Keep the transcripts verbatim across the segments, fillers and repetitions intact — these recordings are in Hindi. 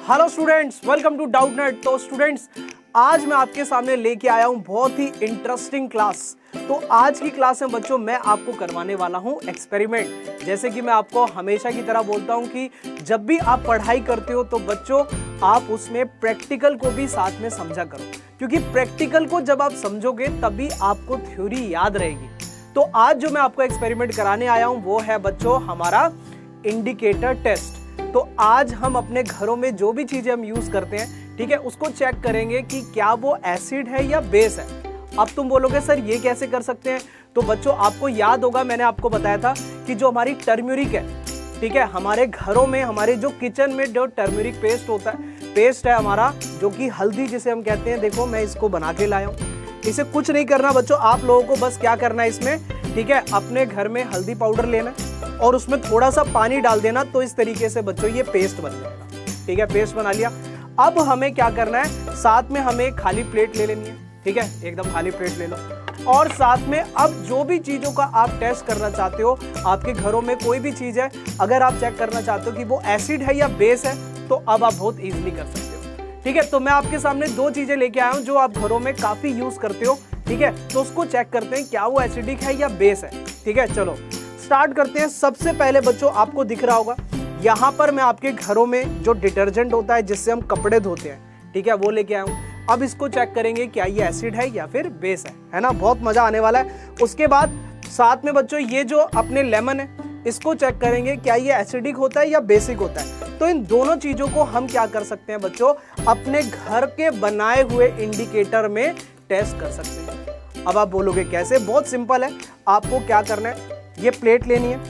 Hello students, welcome to doubt net. तो स्टूडेंट्स, आज मैं आपके सामने लेके आया हूं बहुत ही इंटरेस्टिंग क्लास। तो आज की क्लास में बच्चों मैं आपको करवाने वाला हूं एक्सपेरिमेंट। जैसे कि मैं आपको हमेशा की तरह बोलता हूं कि जब भी आप पढ़ाई करते हो तो बच्चों आप उसमें प्रैक्टिकल को भी साथ में समझा करो, क्योंकि प्रैक्टिकल को जब आप समझोगे तभी आपको थ्योरी याद रहेगी। तो आज जो मैं आपको एक्सपेरिमेंट कराने आया हूं वो है बच्चों हमारा इंडिकेटर टेस्ट। तो आज हम अपने घरों में जो भी चीजें हम यूज करते हैं, ठीक है, उसको चेक करेंगे कि क्या वो एसिड है या बेस है। अब तुम बोलोगे सर ये कैसे कर सकते हैं? तो बच्चों आपको याद होगा मैंने आपको बताया था कि जो हमारी टर्मरिक है, ठीक है, हमारे घरों में हमारे जो किचन में जो टर्मरिक पेस्ट होता है, पेस्ट है हमारा जो कि हल्दी जिसे हम कहते हैं। देखो मैं इसको बना के लाया हूँ। इसे कुछ नहीं करना बच्चों, आप लोगों को बस क्या करना है इसमें, ठीक है, अपने घर में हल्दी पाउडर लेना और उसमें थोड़ा सा पानी डाल देना। तो इस तरीके से बच्चों ये पेस्ट बन जाएगा। ठीक है, पेस्ट बना लिया। अब हमें क्या करना है, साथ में हमें खाली प्लेट ले लेनी है। ठीक है, एकदम खाली प्लेट ले लो और साथ में अब जो भी चीजों का आप टेस्ट करना चाहते हो, आपके घरों में कोई भी चीज है, अगर आप चेक करना चाहते हो कि वो एसिड है या बेस है, तो अब आप बहुत इजीली कर सकते हो। ठीक है, तो मैं आपके सामने दो चीजें लेके आया हूं जो आप घरों में काफी यूज करते हो। ठीक है, तो उसको चेक करते हैं क्या वो एसिडिक है या बेस है। ठीक है, चलो स्टार्ट करते हैं। सबसे पहले बच्चों आपको दिख रहा होगा यहाँ पर मैं आपके घरों में जो डिटर्जेंट होता है जिससे हम कपड़े धोते हैं, ठीक है, वो लेके आया हूँ। अब इसको चेक करेंगे क्या ये एसिड है या फिर बेस है, है ना, बहुत मजा आने वाला है। उसके बाद साथ में बच्चों ये जो अपने लेमन है इसको चेक करेंगे क्या ये एसिडिक होता है या बेसिक होता है। तो इन दोनों चीजों को हम क्या कर सकते हैं बच्चों, अपने घर के बनाए हुए इंडिकेटर में टेस्ट कर सकते हैं। अब आप बोलोगे कैसे? बहुत सिंपल है। आपको क्या करना है, ये प्लेट लेनी है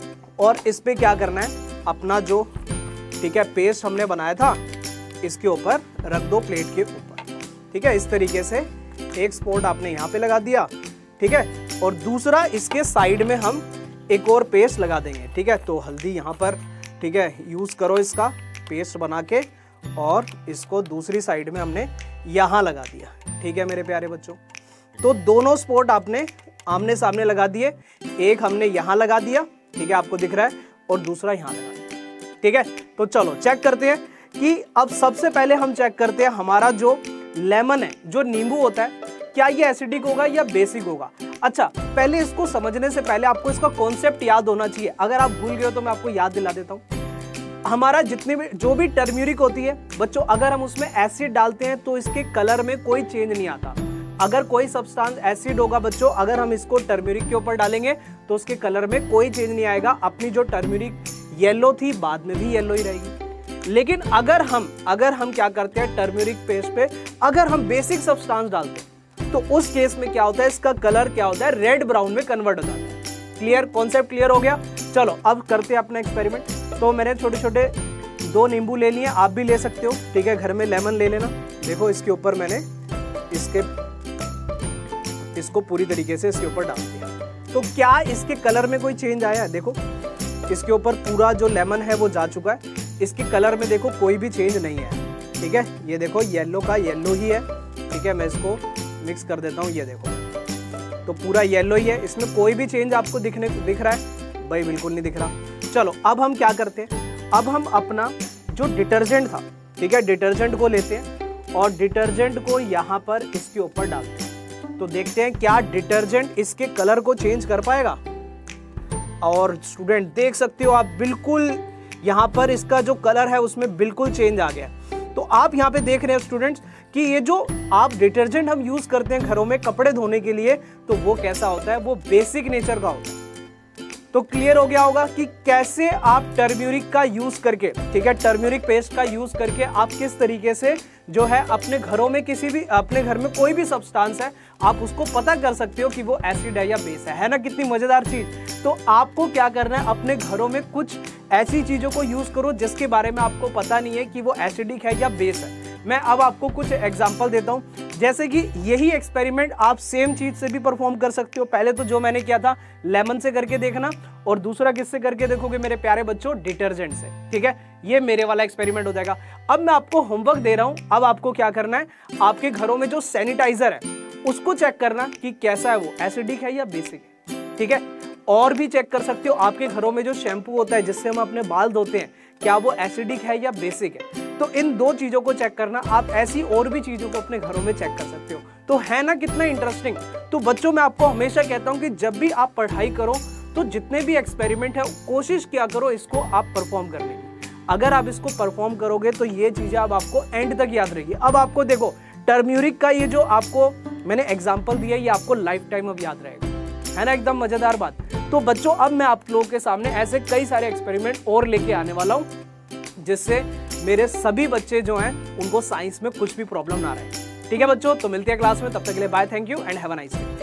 और इस पे क्या करना है, अपना जो, ठीक है, पेस्ट हमने बनाया था इसके ऊपर रख दो, प्लेट के ऊपर। ठीक है, इस तरीके से एक स्पॉट आपने यहाँ पे लगा दिया। ठीक है, और दूसरा इसके साइड में हम एक और पेस्ट लगा देंगे। ठीक है, तो हल्दी यहाँ पर, ठीक है, यूज करो इसका पेस्ट बना के और इसको दूसरी साइड में हमने यहाँ लगा दिया। ठीक है मेरे प्यारे बच्चों, तो दोनों स्पॉट आपने आमने सामने लगा दिए। एक हमने यहां लगा दिया, ठीक है, आपको दिख रहा है, और दूसरा यहां लगा दिया। ठीक है, तो चलो चेक करते हैं कि अब सबसे पहले हम चेक करते हैं हमारा जो लेमन है, जो नींबू होता है, क्या ये एसिडिक होगा या बेसिक होगा। अच्छा, पहले इसको समझने से पहले आपको इसका कॉन्सेप्ट याद होना चाहिए। अगर आप भूल गए हो तो मैं आपको याद दिला देता हूं। हमारा जितने भी जो भी टर्मरिक होती है बच्चों, अगर हम उसमें एसिड डालते हैं तो इसके कलर में कोई चेंज नहीं आता। अगर कोई सब्सटेंस एसिड होगा बच्चों, अगर हम इसको टर्मरिक के ऊपर डालेंगे तो उसके कलर में कोई चेंज नहीं आएगा। अपनी जो टर्मरिक येलो थी बाद में भी येलो ही रहेगी। लेकिन अगर हम अगर हम क्या करते हैं, टर्मरिक पेस्ट पे अगर हम बेसिक सब्सटेंस डालते हैं तो उस केस में क्या होता है, इसका कलर क्या होता है, रेड ब्राउन में कन्वर्ट हो जाता है। क्लियर, कॉन्सेप्ट क्लियर हो गया। चलो अब करते हैं अपना एक्सपेरिमेंट। तो मैंने छोटे छोटे दो नींबू ले लिए, आप भी ले सकते हो। ठीक है, घर में लेमन ले लेना। देखो इसके ऊपर मैंने इसके इसको पूरी तरीके से इसके ऊपर डाल दिया। तो क्या इसके कलर में कोई चेंज आया? देखो इसके ऊपर पूरा जो लेमन है वो जा चुका है। इसके कलर में देखो कोई भी चेंज नहीं है। ठीक है, ये देखो येलो का येलो ही है। ठीक है, मैं इसको मिक्स कर देता हूँ। ये देखो तो पूरा येलो ही है, इसमें कोई भी चेंज आपको दिखने दिख रहा है? भाई बिल्कुल नहीं दिख रहा। चलो अब हम क्या करते हैं, अब हम अपना जो डिटर्जेंट था, ठीक है, डिटर्जेंट को लेते हैं और डिटर्जेंट को यहाँ पर इसके ऊपर डालते हैं। तो देखते हैं क्या डिटर्जेंट इसके कलर को चेंज कर पाएगा। और स्टूडेंट देख सकते हो आप, बिल्कुल यहाँ पर इसका जो कलर है उसमें बिल्कुल चेंज आ गया। तो आप यहाँ पे देख रहे हैं स्टूडेंट्स कि ये जो आप डिटर्जेंट हम यूज करते हैं घरों में कपड़े धोने के लिए, तो वो कैसा होता है, वो बेसिक नेचर का होता है। तो क्लियर हो गया होगा कि कैसे आप टर्मरिक का यूज करके, ठीक है, टर्मरिक पेस्ट का यूज करके आप किस तरीके से जो है अपने घरों में किसी भी अपने घर में कोई भी सब्सटेंस है आप उसको पता कर सकते हो कि वो एसिड है या बेस है। है ना कितनी मजेदार चीज। तो आपको क्या करना है, अपने घरों में कुछ ऐसी चीजों को यूज करो जिसके बारे में आपको पता नहीं है कि वो एसिडिक है या बेस है। मैं अब आपको कुछ एग्जांपल देता हूं, जैसे कि यही एक्सपेरिमेंट आप सेम चीज से भी परफॉर्म कर सकते हो। पहले तो जो मैंने किया था लेमन से करके देखना, और दूसरा किससे करके देखोगे मेरे प्यारे बच्चों, डिटर्जेंट से। ठीक है, ये मेरे वाला एक्सपेरिमेंट हो जाएगा। अब मैं आपको होमवर्क दे रहा हूं। अब आपको क्या करना है, आपके घरों में जो सैनिटाइजर है उसको चेक करना कि कैसा है, वो एसिडिक है या बेसिक है। ठीक है, और भी चेक कर सकते हो आपके घरों में जो शैम्पू होता है जिससे हम अपने बाल धोते हैं, क्या वो एसिडिक है या बेसिक है। तो इन दो चीजों को चेक करना, आप ऐसी और भी चीजों को अपने घरों में चेक कर सकते हो। तो है ना कितना इंटरेस्टिंग। तो बच्चों मैं आपको हमेशा कहता हूं कि जब भी आप पढ़ाई करो तो जितने भी एक्सपेरिमेंट है कोशिश किया करो इसको आप परफॉर्म करने की। अगर आप इसको परफॉर्म करोगे तो ये चीजें अब आपको एंड तक याद रहेगी। अब आपको देखो टर्मरिक का ये जो आपको मैंने एग्जांपल दिया ये आपको लाइफ टाइम अब याद रहेगा, है ना, एकदम मजेदार बात। तो बच्चों अब मैं आप लोगों के सामने ऐसे कई सारे एक्सपेरिमेंट और लेके आने वाला हूं जिससे मेरे सभी बच्चे जो हैं उनको साइंस में कुछ भी प्रॉब्लम ना रहे। ठीक है बच्चों, तो मिलते हैं क्लास में, तब तक के लिए bye, thank you and have a nice day.